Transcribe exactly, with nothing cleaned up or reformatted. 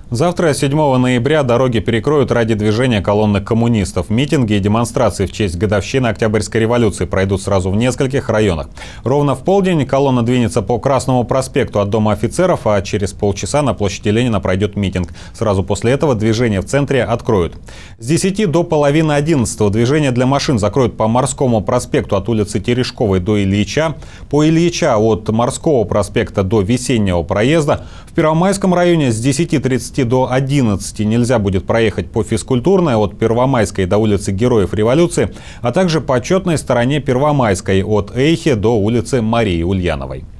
Завтра, седьмого ноября, дороги перекроют ради движения колонны коммунистов. Митинги и демонстрации в честь годовщины Октябрьской революции пройдут сразу в нескольких районах. Ровно в полдень колонна двинется по Красному проспекту от Дома офицеров, а через полчаса на площади Ленина пройдет митинг. Сразу после этого движение в центре откроют. С десяти до половины одиннадцатого движение для машин закроют по Морскому проспекту от улицы Терешковой до Ильича, по Ильича от Морского проспекта до Весеннего проезда. В Первомайском районе с десяти тридцати до одиннадцати нельзя будет проехать по Физкультурной от Первомайской до улицы Героев Революции, а также по Четной стороне Первомайской от Эйхе до улицы Марии Ульяновой.